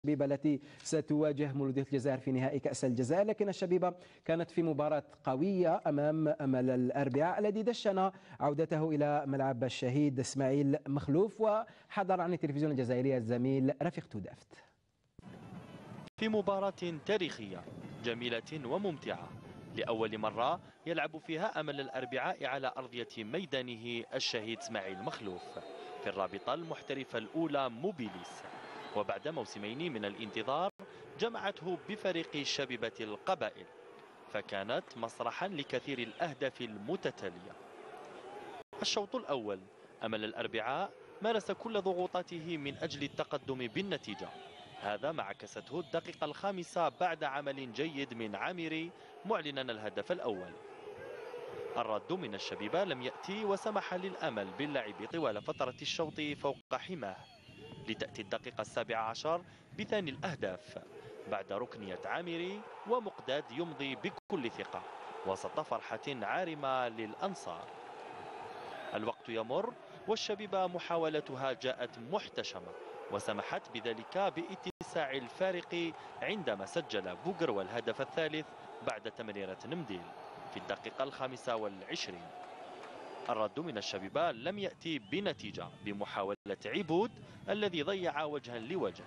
الشبيبة التي ستواجه مولودية الجزائر في نهائي كأس الجزائر، لكن الشبيبة كانت في مباراة قوية أمام أمل الأربعاء الذي دشن عودته إلى ملعب الشهيد إسماعيل مخلوف. وحضر عن التلفزيون الجزائري الزميل رفيق تودافت. في مباراة تاريخية جميلة وممتعة، لأول مرة يلعب فيها أمل الأربعاء على أرضية ميدانه الشهيد إسماعيل مخلوف في الرابطة المحترفة الأولى موبيليس، وبعد موسمين من الانتظار جمعته بفريق شبيبة القبائل، فكانت مسرحا لكثير الأهداف المتتالية. الشوط الأول أمل الأربعاء مارس كل ضغوطاته من أجل التقدم بالنتيجة، هذا ما عكسته الدقيقة الخامسة بعد عمل جيد من عامري معلنا الهدف الأول. الرد من الشبيبة لم يأتي وسمح للأمل باللعب طوال فترة الشوط فوق حماه، لتأتي الدقيقة 17 بثاني الأهداف بعد ركنية عامري ومقداد يمضي بكل ثقة وسط فرحة عارمة للأنصار. الوقت يمر والشبيبة محاولتها جاءت محتشمة وسمحت بذلك باتساع الفارق عندما سجل بوغر الهدف الثالث بعد تمريرة نمديل في الدقيقة 25. الرد من الشبيبة لم يأتي بنتيجة بمحاولة عبود الذي ضيع وجها لوجه،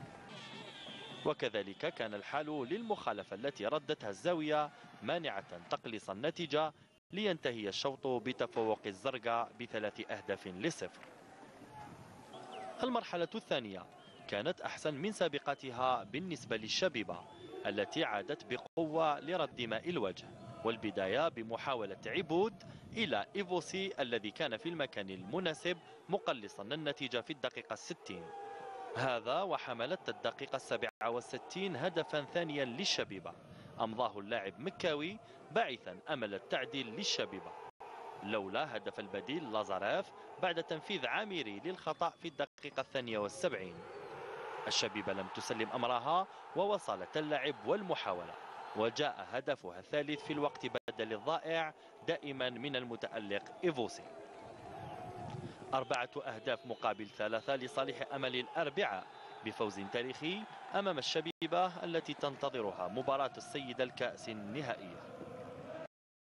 وكذلك كان الحال للمخالفة التي ردتها الزاوية مانعة تقليص النتيجة لينتهي الشوط بتفوق الزرقاء ب3-0. المرحلة الثانية كانت أحسن من سابقتها بالنسبة للشبيبة التي عادت بقوة لرد ماء الوجه، والبداية بمحاولة عبود إلى إيفوسي الذي كان في المكان المناسب مقلصا النتيجة في الدقيقة 60. هذا وحملت الدقيقة 67 هدفا ثانيا للشبيبة أمضاه اللاعب مكاوي باعثا أمل التعديل للشبيبة، لولا هدف البديل لازاراف بعد تنفيذ عامري للخطأ في الدقيقة 72. الشبيبة لم تسلم أمرها ووصلت اللعب والمحاولة، وجاء هدفها الثالث في الوقت بدل الضائع دائما من المتألق إيفوسي. 4 أهداف مقابل 3 لصالح أمل الأربعاء بفوز تاريخي أمام الشبيبة التي تنتظرها مباراة السيد الكأس النهائية.